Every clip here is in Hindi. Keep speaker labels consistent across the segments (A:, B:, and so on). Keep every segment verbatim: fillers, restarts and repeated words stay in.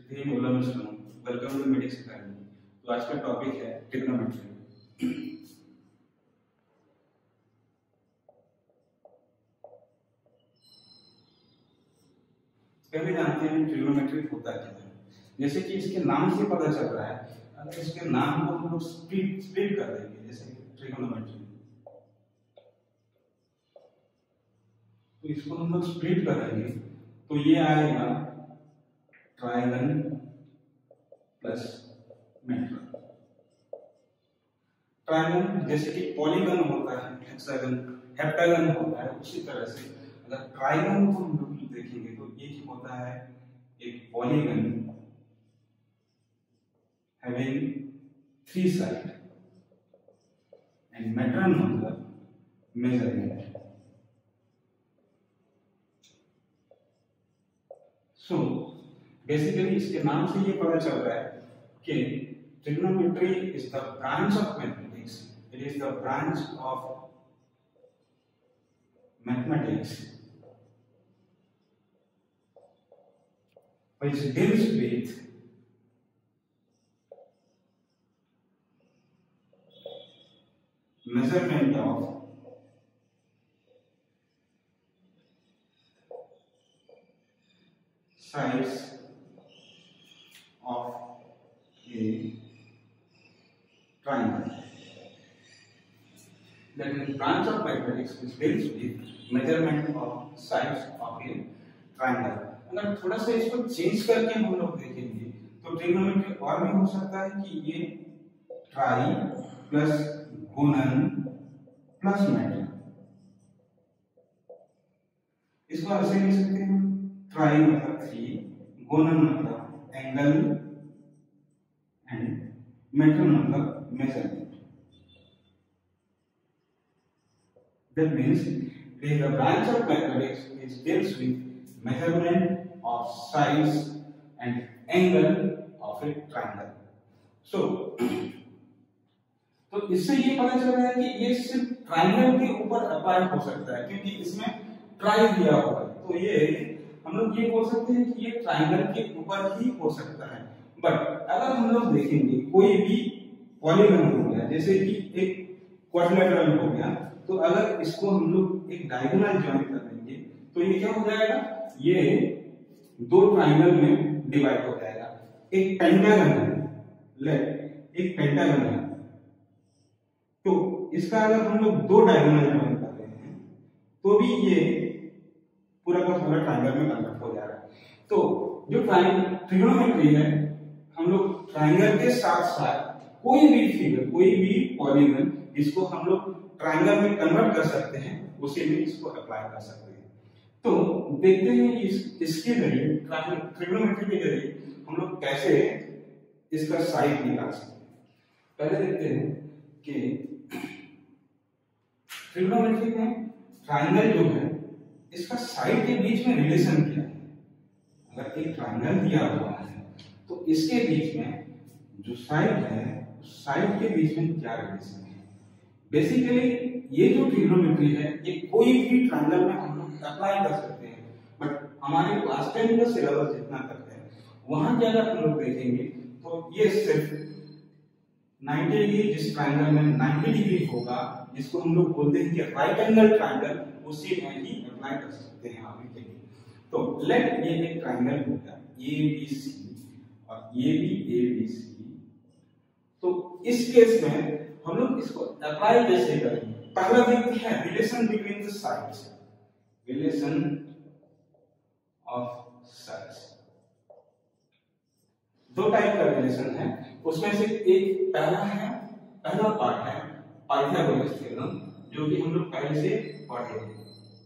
A: Welcome to medics academy. तो आज का टॉपिक है ट्रिग्नोमेट्री। पहले जानते हैं ट्रिग्नोमेट्री होता क्या है। जैसे कि इसके नाम से पता चल रहा है, अगर इसके नाम को हम लोग स्प्लिट स्प्लिट कर देंगे, जैसे ट्रिग्नोमेट्री, तो इसको हम लोग स्प्लिट करेंगे तो ये आएगा ट्रायंगल प्लस मेट्रन। ट्रायंगल जैसे कि पॉलीगन होता है, हेक्सागन, हेप्टागन होता है, उसी तरह से अगर ट्रायंगल को हम लोग देखेंगे तो ये क्या होता है, एक polygon having three side and metron मतलब मेजरमेंट। सो बेसिकली इसके नाम से ये पता चल रहा है कि trigonometry is the branch of mathematics. It is the branch of mathematics which deals with measurement of sides of a triangle. That is branch of mathematics which deals with measurement of sides of a triangle. अगर थोड़ा सा इसको चेंज करके हम लोग देखेंगे तो ट्रिग्नोमेट्री और भी हो सकता है कि ये tri plus gonon plus metron. इसको ऐसे लिख सकते हैं, ट्राई मतलब थ्री, गुणन मतलब एंगल एंड मेट्रन मतलब measurement. That means it is the branch of mathematics which deals with measurement of sides and angle of a triangle. So तो इससे ये पता चल रहा है कि ये सिर्फ ट्रायंगल के ऊपर अप्लाई हो सकता है, क्योंकि इसमें ट्राई दिया हुआ है। तो ये हम लोग ये बोल सकते हैं कि ये ट्रायंगल के ऊपर ही हो सकता है। बट अगर हम लोग देखेंगे कोई भी पॉलीगन हो गया, जैसे कि एक क्वाड्रिलेटरल हो गया, तो अगर इसको हम लोग एक डायगोनल ज्वाइन कर देंगे तो ये क्या हो जाएगा, ये दो ट्रायंगल में डिवाइड हो जाएगा। एक पेंटागन है, ले एक पेंटागन है, तो इसका अगर हम लोग दो डायगोनल ज्वाइन कर रहे हैं तो भी ये पूरा का पूरा ट्रायंगल में कन्वर्ट हो जाएगा। तो जो ट्रिग्नोमेट्री है, हम लोग ट्रायंगल के साथ साथ कोई भी फिगर, कोई भी पॉलीगन इसको हम लोग ट्रायंगल में कन्वर्ट कर सकते हैं, उसी में इसको अप्लाई कर सकते हैं। तो देखते हैं इस इसके जरिए, ट्रिग्नोमेट्री के जरिए हम लोग कैसे इसका साइड निकाल सकते हैं। पहले देखते हैं कि ट्रिग्नोमेट्री में ट्रायंगल जो है, इसका साइड के बीच में रिलेशन क्या है। अगर एक ट्रायंगल दिया हुआ है तो इसके बीच में जो साइड है, साइड के बीच में क्या रिलेशन है। बेसिकली ये जो ट्रिग्नोमेट्री है, ये कोई भी ट्रायंगल में हम लोग अप्लाई कर सकते हैं। बट हमारे क्लास टेन का सिलेबस जितना तक है, वहां क्या अगर हम लोग देखेंगे तो ये सिर्फ नब्बे डिग्री, जिस ट्रायंगल में नब्बे डिग्री होगा, जिसको हम लोग बोलते हैं कि राइट एंगल ट्रायंगल, उसी में ही अप्लाई कर सकते हैं आगे के लिए। तो लेट ये एक ट्रायंगल होगा ए बी सी और ये भी ए बी सी। तो इस केस में हम लोग इसको अप्लाई कैसे करेंगे। पहला देखते हैं relation between the sides, relation of sides. दो टाइप का रिलेशन है, उसमें से एक पहला है, पहला पार्ट है पाइथागोरस थ्योरम, जो कि हम लोग पहले से पढ़े हैं।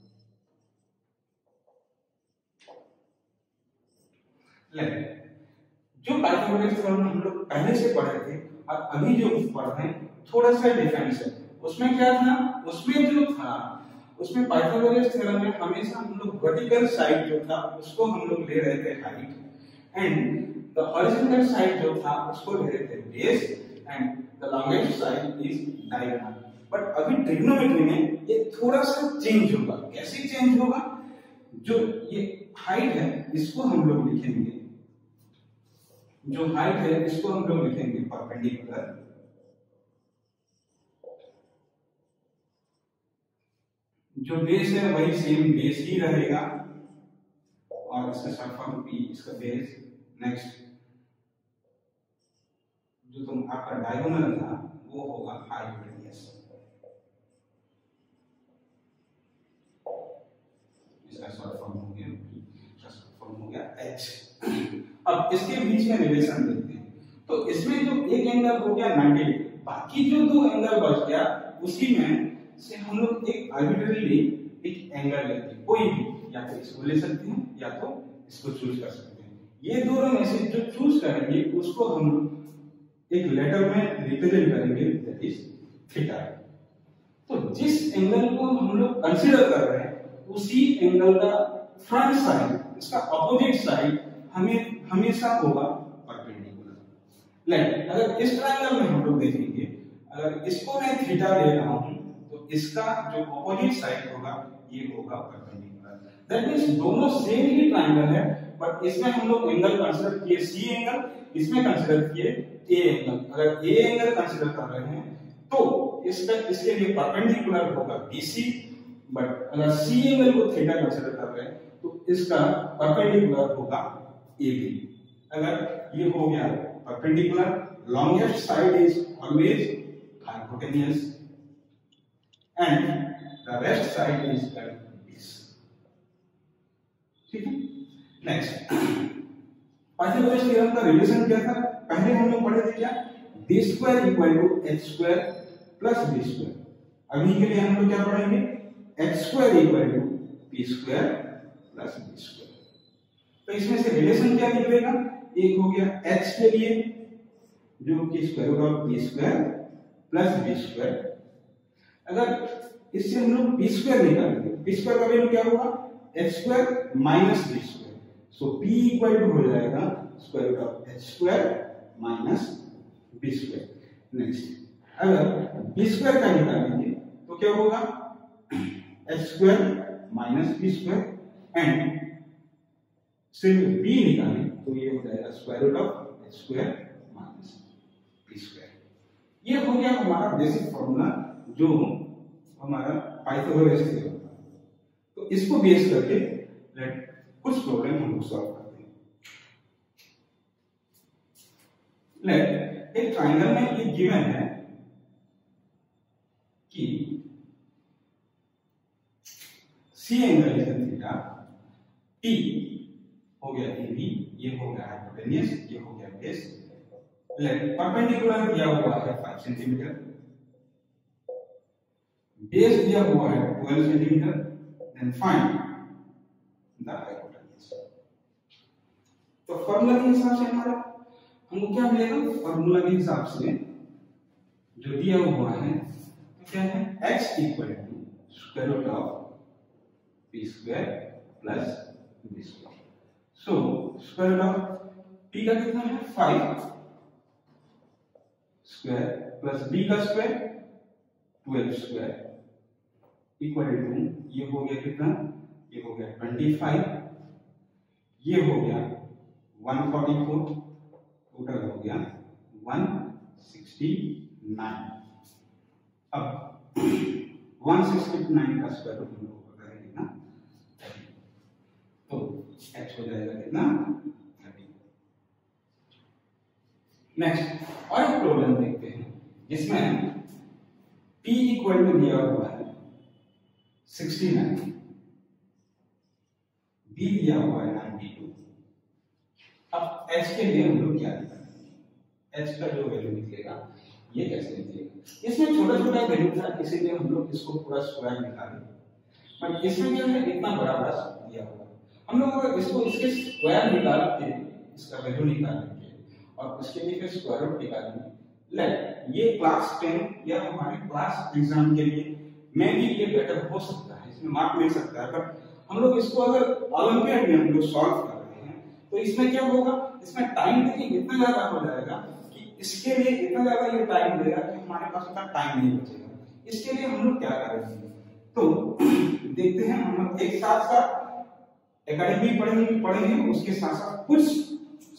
A: ले जो पाइथागोरस थ्योरम हम लोग पहले से पढ़े थे और अभी जो पढ़ रहे हैं, थोड़ा सा डिफरेंस है। उसमें क्या था, उसमें जो था, उसमें पाइथागोरस थ्योरम में हमेशा हम लोग वर्टिकल साइड जो था उसको हम लोग ले रहे थे height, and the horizontal side जो था उसको ले रहे थे base, and the longest side is diagonal. But अभी ट्रिग्नोमेट्री में ये थोड़ा सा चेंज होगा। कैसे चेंज होगा, जो ये हाइट है इसको हम लोग लिखेंगे जो हाइट है इसको हम लोग लिखेंगे परपेंडिकुलर, जो बेस है वही सेम बेस ही रहेगा और इसका शॉर्ट फॉर्म पी, इसका बेस। नेक्स्ट जो तुम आपका डायगोनल था वो होगा हाइपोटेन्यूज, इसका शॉर्ट फॉर्म हो गया पी, इसका शॉर्ट फॉर्म हो गया एच। अब इसके बीच में रिलेशन देखते हैं, तो इसमें जो एक एंगल हो गया नाइंटी डिग्री, बाकी जो दो एंगल बच गया उसी में से हम लोग एक आर्बिट्ररी एक एंगल लेते हैं, कोई भी, या तो इसको ले सकते हैं या तो इसको चूज कर सकते हैं। ये दोनों में से जो चूज करेंगे उसको हम एक लेटर में रिप्रेजेंट करेंगे, दैट इज थीटा। तो जिस एंगल को हम लोग कंसीडर कर रहे हैं उसी एंगल का फ्रंट साइड, इसका ऑपोजिट साइड हमें हमेशा होगा परपेंडिकुलर। लेट अगर इस ट्रायंगल में हम लोग देखेंगे, अगर इसको मैं थीटा ले रहा हूं तो इसका जो ऑपोजिट साइड होगा ये होगा परपेंडिकुलर। दैट मींस दोनों सेम ही ट्रायंगल है, बट इसमें हम लोग एंगल कंसीडर किए सी एंगल, इसमें कंसीडर किए ए एंगल। अगर ए एंगल कंसीडर कर रहे हैं तो इसका इसके लिए परपेंडिकुलर होगा बीसी, बट अगर सी एंगल को थीटा कंसीडर कर रहे हैं तो इसका परपेंडिकुलर होगा एबी। अगर ये हो गया perpendicular, longest side is always hypotenuse and the rest side is at base। ठीक है। नेक्स्ट पाइथागोरस थ्योरम का रिलेशन क्या था? पहले हम लोग पढ़े थे क्या, d square equal to h square plus b square. अभी के लिए हम लोग क्या पढ़ेंगे, h square equal to p square plus b square. तो इसमें से रिलेशन क्या निकलेगा, एक हो गया h के लिए जो कि square root of p square plus b square. अगर इससे हम लोग b स्क्वायर निकालेंगे, b स्क्वायर का वैल्यू क्या होगा, h square minus b square. So p equal to हो जाएगा square root of h square minus b square. Next अगर b स्क्वायर का निकालेंगे तो क्या होगा, h square minus b square, and सिर्फ b निकालें तो ये हो जाएगा square root of h square minus b square. ये हो गया हमारा बेसिक फॉर्मूला जो हमारा पाइथागोरस थ्योरम था। तो इसको बेस करके लेट कुछ प्रॉब्लम हम लोग सॉल्व करते हैं। लेट एक ट्रायंगल में ये गिवन है कि C angle is theta, T हो गया एबी, ये हो गया हाइपोटेन्यूज, ये हो गया बेस। लेट परपेंडिकुलर दिया हुआ है फाइव सेंटीमीटर, बेस दिया हुआ है twelve centimetre, then find the hypotenuse. तो फार्मूला के हिसाब से हमारा हमको क्या मिलेगा, फार्मूला के हिसाब से जो दिया हुआ है तो क्या है, x equal to square root of p square plus b square. So square root of p का कितना है, फाइव स्क्वायर प्लस b का square twelve square equal to ये हो गया कितना, ये हो गया ट्वेंटी फाइव, ये हो गया वन फोर्टी फोर, टोटल हो गया वन सिक्सटी नाइन। अब वन सिक्सटी नाइन का स्क्वायर रूट हम लोग करेंगे ना, तो h हो जाएगा कितना, थर्टी। नेक्स्ट और एक प्रॉब्लम देखते हैं जिसमें p इक्वल टू दिया हुआ है सिक्सटी नाइन, b दिया हुआ है नाइंटी टू। अब h के लिए हम लोग क्या निकालेंगे, h का जो वैल्यू निकलेगा ये कैसे निकलेगा, इसमें छोटा छोटा वैल्यू था इसीलिए हम लोग इसको पूरा स्क्वायर निकाले, बट इसमें क्या है इतना बड़ा बड़ा दिया हुआ, हम लोग अगर इसको इसके स्क्वायर निकाल के इसका वैल्यू निकालेंगे और उसके लिए फिर स्क्वायर रूट निकालेंगे। लेट ये क्लास टेन या हमारे क्लास एग्जाम के लिए में भी ये बेटर हो सकता है, इसमें मार्क मिल सकता है, बट हम लोग इसको अगर ओलंपियाड में हम लोग सॉल्व कर रहे हैं तो इसमें क्या होगा, इसमें टाइम टेकिंग इतना ज्यादा हो जाएगा कि इसके लिए इतना ज्यादा ये टाइम लगेगा कि हमारे पास उतना टाइम नहीं बचेगा। इसके लिए हम लोग क्या करेंगे, तो देखते हैं हम लोग एक साथ साथ एकेडमी पढ़ेंगे पढ़ेंगे उसके साथ साथ कुछ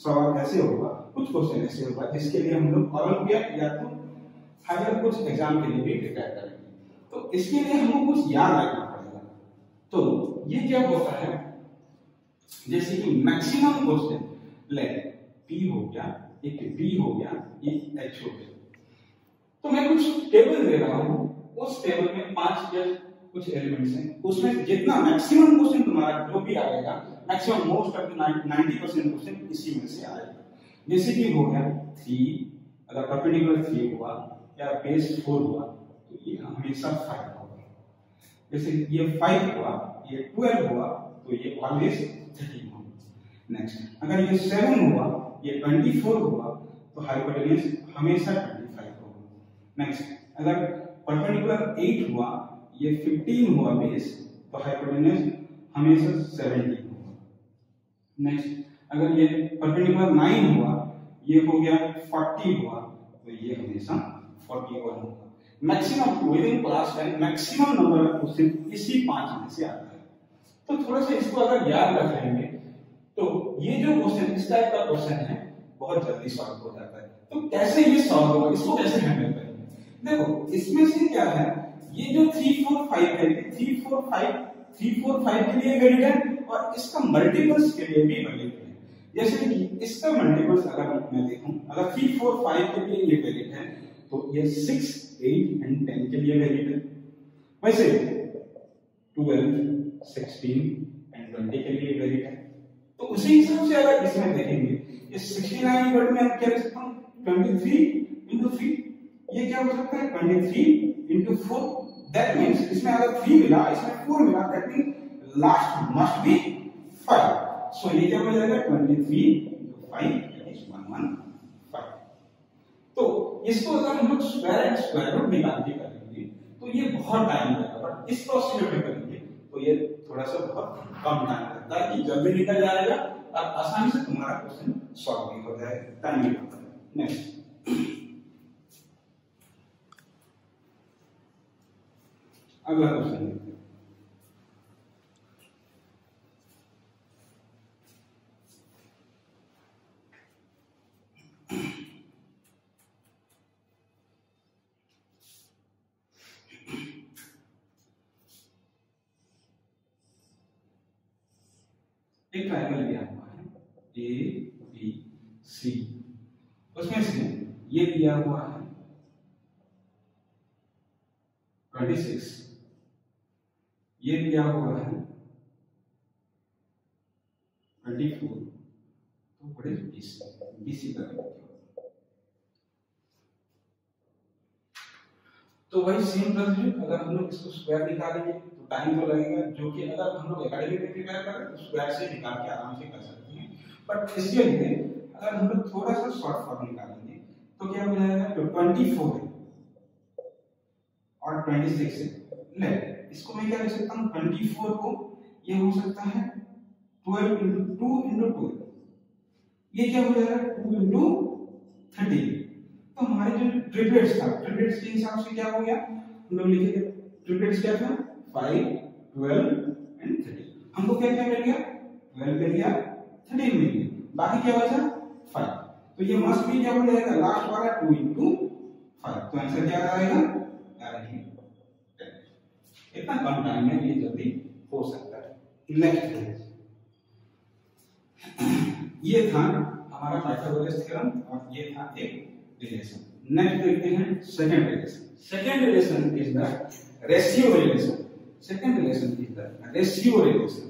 A: सवाल ऐसे होगा, कुछ क्वेश्चन ऐसे होगा जिसके लिए हम लोग ओलंपियाड या तो हायर कुछ एग्जाम के लिए भी प्रिपेयर करेंगे। तो इसके लिए हमको कुछ याद रखना पड़ेगा। तो ये क्या होता है, जैसे कि मैक्सिमम क्वेश्चन ले P हो गया, एक B हो गया, एक H हो गया। तो मैं कुछ टेबल दे रहा हूं, उस टेबल में पांच या कुछ एलिमेंट्स हैं, उसमें जितना मैक्सिमम क्वेश्चन तुम्हारा जो भी आएगा, maximum most of the ninety percent question इसी में से आएगा। जैसे कि हो गया थ्री, अगर परपेंडिकुलर थ्री हुआ या बेस फोर हुआ तो ये हमेशा फाइव होगा। जैसे ये फाइव हुआ, ये ट्वेल्व हुआ तो ये ऑलवेज थर्टीन होगा। नेक्स्ट अगर ये सेवन हुआ, ये ट्वेंटी फोर हुआ तो हाइपोटेन्यूज हमेशा ट्वेंटी फाइव होगा। नेक्स्ट अगर परपेंडिकुलर एट हुआ, ये फिफ्टीन हुआ बेस तो हाइपोटेन्यूज हमेशा सेवनटीन होगा। नेक्स्ट अगर ये परपेंडिकुलर नाइन हुआ, ये हो गया फोर्टी हुआ तो ये हमेशा फोर्टी वन होगा। Maximum within class ten maximum number of question इसी पांच में से आता है। तो थोड़ा सा इसको अगर याद रख लेंगे तो ये जो क्वेश्चन इस टाइप का क्वेश्चन है बहुत जल्दी सॉल्व हो जाता है। तो कैसे ये सॉल्व होगा, इसको कैसे हैंडल करेंगे? देखो इसमें से क्या है, ये जो थ्री फोर फाइव है, three four five three four five के लिए वैलिड है और इसका मल्टीपल्स के लिए भी वैलिड है। जैसे कि इसका मल्टीपल्स अगर मैं देखूं, अगर थ्री फोर फाइव के लिए ये वैलिड है तो ये सिक्स एट एंड टेन के लिए वैलिड है। वैसे ट्वेल्व सिक्सटीन एंड ट्वेंटी के लिए वैलिड है। तो उसी हिसाब से अगर इसमें देखेंगे, ये सिक्सटी नाइन इक्वल टू मैं क्या लिख सकता हूं, ट्वेंटी थ्री इनटू थ्री, ये क्या हो सकता है twenty three into four. That means इसमें अगर थ्री मिला, इसमें फोर मिला, that means last must be five. So ये क्या हो जाएगा twenty three into five that is one one five. तो इसको अगर हम लोग स्क्वायर एंड स्क्वायर रूट निकाल के करेंगे तो ये बहुत टाइम लगेगा, बट इस प्रोसीजर में करेंगे तो ये थोड़ा सा बहुत कम टाइम लगता है कि जल्दी निकल जाएगा और आसानी से तुम्हारा क्वेश्चन सॉल्व भी हो जाएगा, टाइम भी लगता है। नेक्स्ट अगला क्वेश्चन है, एक ट्रायंगल दिया हुआ है ए बी सी, उसमें से ये दिया हुआ है ट्वेंटी सिक्स, ये दिया हुआ है ट्वेंटी फोर, तो व्हाट इज बीसी? बीसी का तो वही सेम प्रोसीजर, अगर हम लोग इसको स्क्वायर निकालेंगे तो टाइम तो लगेगा, जो कि अगर हम लोग एकेडमी में प्रिपेयर करें तो स्क्वायर से निकाल के आराम से कर सकते हैं। बट इसके लिए अगर हम लोग थोड़ा सा शॉर्ट फॉर्म निकालेंगे तो क्या हो जाएगा, तो ट्वेंटी फोर है और ट्वेंटी सिक्स है, ले इसको मैं क्या लिख सकता हूं, ट्वेंटी फोर को ये हो सकता है twelve into two into twelve, ये क्या हो जाएगा टू इनटू थर्टीन। तो हमारे जो ट्रिपलेट्स था, ट्रिपलेट्स के हिसाब से क्या हो गया, हम लोग लिखेंगे ट्रिपलेट्स क्या था फाइव ट्वेल्व एंड थर्टीन। हमको क्या क्या मिल गया, ट्वेल्व मिल गया, थर्टीन मिल गया, बाकी क्या बचा फाइव। तो ये मस्ट भी क्या हो जाएगा, लास्ट वाला टू इनटू फाइव, तो आंसर क्या आएगा टेन। इतना कम टाइम में ये जल्दी हो सकता है। नेक्स्ट ये था हमारा पाइथागोरस थ्योरम और ये था एक रिलेशन। नेक्स्ट देखते हैं second relation. Second relation is the ratio relation. Second relation is the ratio relation.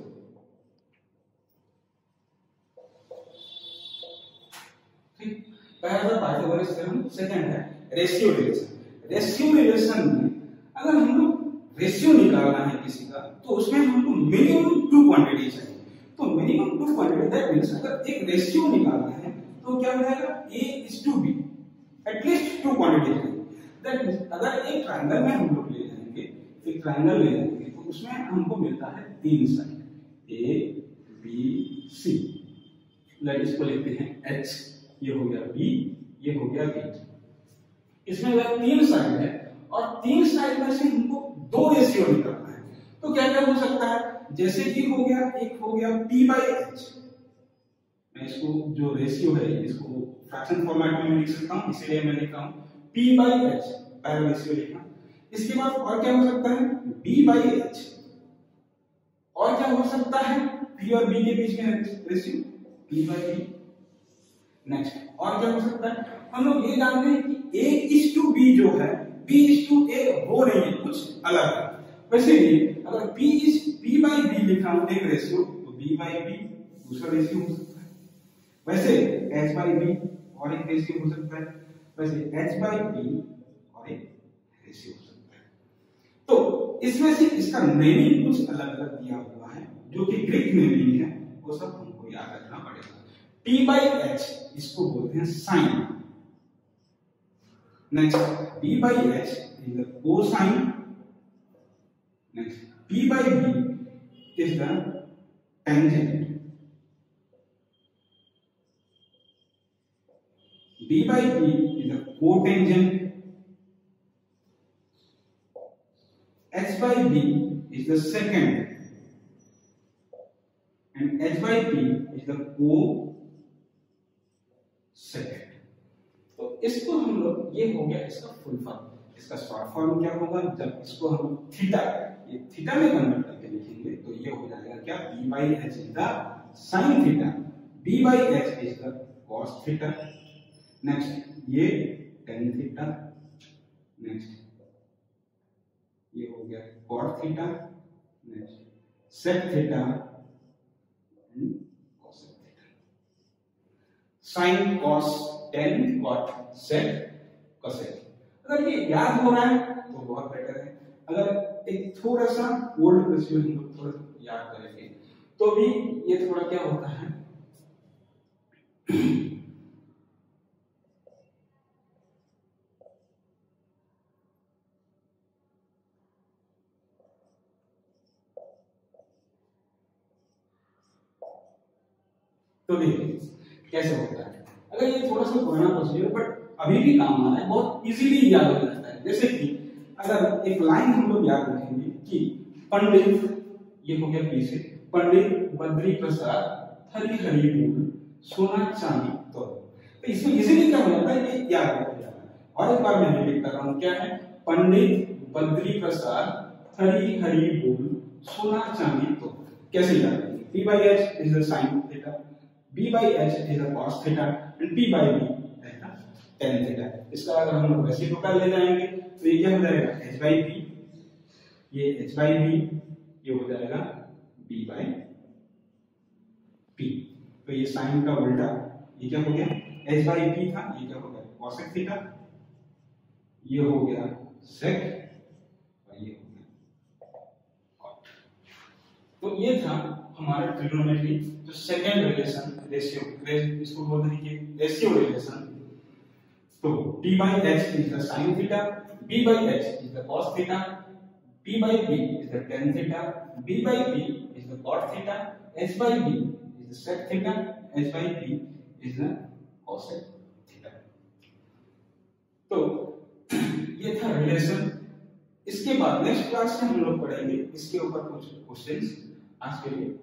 A: ठीक, पहला था पाइथागोरस थ्योरम, सेकंड है रेशियो रिलेशन। रेशियो रिलेशन में अगर हम लोग रेशियो निकालना है किसी का तो उसमें हमको मिनिमम टू क्वांटिटी चाहिए। तो minimum two quantity that means अगर एक रेशियो निकालना है तो क्या हो जाएगा a is to b, at least two quantity चाहिए। दैट मींस अगर एक ट्रायंगल में हम लोग ले जाएंगे, एक ट्रायंगल ले जाएंगे तो उसमें हमको मिलता है तीन side a b c। Let इसको लिखते हैं h, ये हो गया b, ये हो गया b। इसमें अगर तीन साइड है और तीन साइड में से हमको दो रेशियो निकालना है तो क्या क्या हो सकता है, जैसे कि हो गया एक हो गया p by h, मैं इसको जो रेशियो है इसको फ्रैक्शन फॉर्मेट में लिख सकता हूँ, इसीलिए मैं लिख रहा हूँ P by H, पहला रेशियो लिखना। इसके बाद और क्या हो सकता है B by H, और क्या हो सकता है P और B के बीच में ratio P by B। Next और क्या हो सकता है, हम लोग ये जानते हैं कि A is to B जो है B is to A वो नहीं है, कुछ अलग है। वैसे भी अगर P is P by B लिखा हूं एक रेशियो तो B by B दूसरा रेशियो हो सकता है। वैसे H by B और एक रेशियो हो सकता है, वैसे H by B और एक रेशियो हो सकता है। तो इसमें से इसका नेमिंग कुछ अलग अलग दिया हुआ है, जो कि ग्रीक नेमिंग है, वो सब हमको याद रखना पड़ेगा। P by H इसको बोलते हैं sine. Next B by H is the cosine. Next P by B is the tangent. B by B is the cotangent. H by B is the secant, and H by B is the cosecant. तो इसको हम लोग, ये हो गया इसका फुल फॉर्म। इसका शॉर्ट फॉर्म क्या होगा, जब इसको हम थीटा, ये थीटा में कन्वर्ट करके लिखेंगे तो ये हो जाएगा क्या, B by H is the sin theta, B by H is the cos theta. Next ये tan थीटा, नेक्स्ट ये हो गया cot theta, next sec theta and cosec theta. sin cos tan cot sec cosec, अगर ये याद हो रहा है तो बहुत बेटर है। अगर एक थोड़ा सा ओल्ड रेशियो हम लोग थोड़ा याद करेंगे तो भी ये थोड़ा क्या होता है, तो देखिए कैसे होता है। अगर ये थोड़ा सा पुराना प्रोसीजर बट अभी भी काम आ रहा है, बहुत इजीली याद हो जाता है। जैसे कि अगर एक लाइन हम लोग याद रखेंगे कि पंडित, ये हो गया पी से, पंडित बद्री प्रसाद हरी हरी बोल सोना चांदी तो, तो इसमें इजीली क्या हो जाता है, ये याद हो जाता है। और एक बार मैं रिपीट कर रहा हूँ, क्या है, पंडित बद्री प्रसाद हरी हरी बोल सोना चांदी तो। कैसे याद करेंगे, P by H is the sin theta, B by H is the cos theta and P by B is the tan theta। इसका अगर हम लोग रेसिप्रोकल ले जाएंगे तो ये क्या हो जाएगा, H by B, ये H by B, ये हो जाएगा B by P। तो ये साइन का उल्टा, ये क्या हो गया, H by P था, ये क्या हो गया cosec थीटा, ये हो गया sec और ये हो गया cot। तो ये था हमारा ट्रिग्नोमेट्री जो सेकंड रिलेशन रेशियो, इसको बोलते हैं कि रेशियो रिलेशन। तो P by H is the sin theta, B by H is the cos theta, P by B is the tan theta, B by B is the cot theta, H by B is the sec theta, H by B is the cosec theta। तो ये था रिलेशन। इसके बाद नेक्स्ट क्लास में हम लोग पढ़ेंगे इसके ऊपर कुछ क्वेश्चंस। आज के लिए